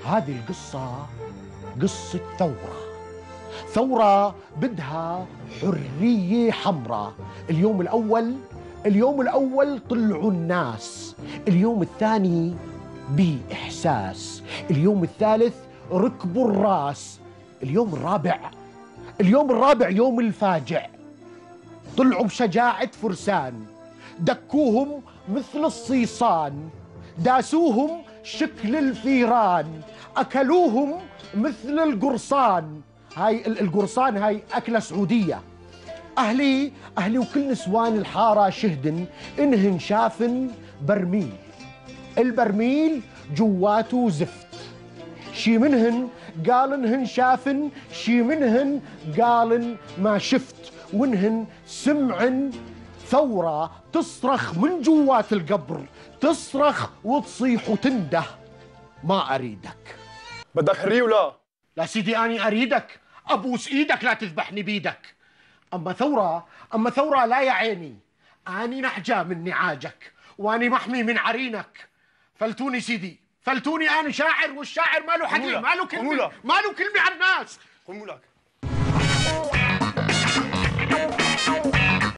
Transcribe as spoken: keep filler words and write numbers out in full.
هذه القصة قصة ثورة، ثورة بدها حرية حمراء. اليوم الأول اليوم الأول طلعوا الناس، اليوم الثاني بإحساس، اليوم الثالث ركبوا الراس، اليوم الرابع اليوم الرابع يوم الفاجع. طلعوا بشجاعة فرسان، دكوهم مثل الصيصان، داسوهم شكل الفيران، أكلوهم مثل القرصان. هاي القرصان هاي أكلة سعودية. أهلي أهلي وكل نسوان الحارة شهدن إنهن شافن برميل، البرميل جواته زفت. شي منهن قال إنهن شافن، شي منهن قال ما شفت، وإنهن سمعن ثورة تصرخ من جوات القبر، تصرخ وتصيح وتنده: ما أريدك. بدك حرية ولا؟ لا سيدي أني أريدك، أبوس إيدك لا تذبحني بيدك. أما ثورة أما ثورة لا يا عيني، أني نحجى من نعاجك وأني محمي من عرينك. فلتوني سيدي، فلتوني، أنا شاعر، والشاعر ما له حكي، ما له كلمة، ما له كلمة على الناس. قوموا لك.